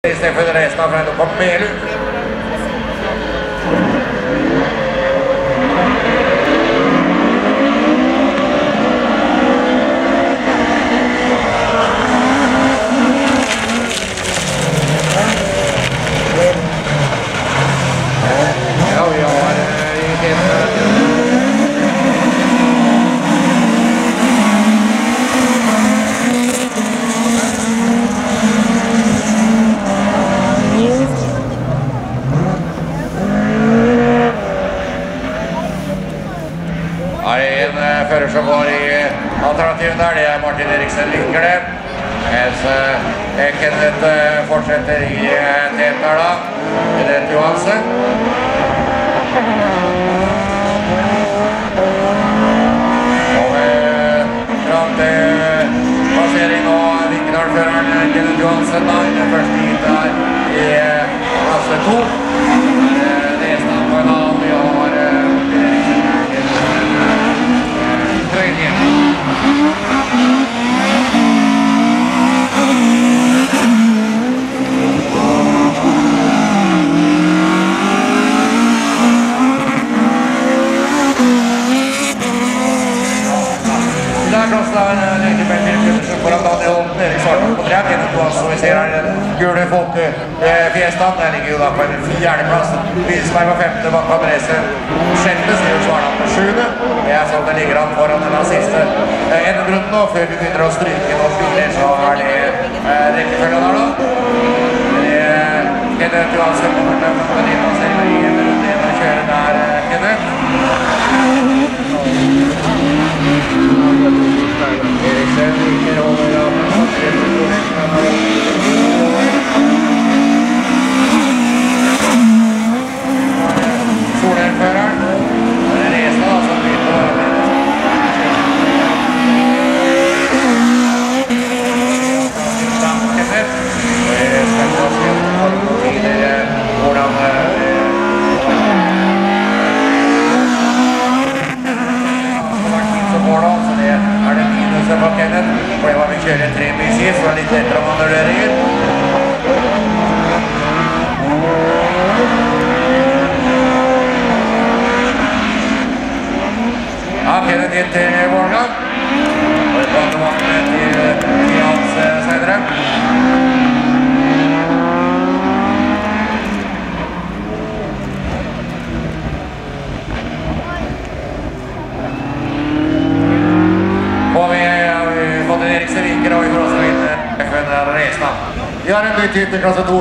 Steffen Reistad fra Melu. Ja, vi har i en fører som går i alternativen der, det er Martin Eriksen Lyngele. Mens Kenneth fortsetter i teter da, Kenneth Johansen. Og fram til passering av Vikedal-føreren Kenneth Johansen da, i den første hit der i klasse 2. Det er snart på en annen, vi har foran Daniel Erik Svartholm på drev gjennom to, så vi ser her den gule Folk-fiestaen. Den ligger jo da på en 4. plass. Wiesberg på 5. bak Andresen. 6. Stivert Svartholm på 7. Det er sånn det ligger an foran denne siste endebrunnen nå. Før vi begynner å stryke noen biler, så er det rekkefølgen der da. Kenneth Johansen kommer til å den innpasseringen i endebrunnen og kjører der, Kenneth. Eriksen viker over av Solhelmføreren. Det er Reistad da, som begynner å være med. Kenneth. Og jeg skal gå og skrive noen tider hvordan er det minuset på Kenneth, for det var vi kjører 3 BC, så det er litt lettere manøvreringer. Ja, Kenneth inn til Vårland, og det prater man til hans senere. Eriksen Viker og vi får også inn Steffen Reistad. Vi har en ny tid til klasse 2.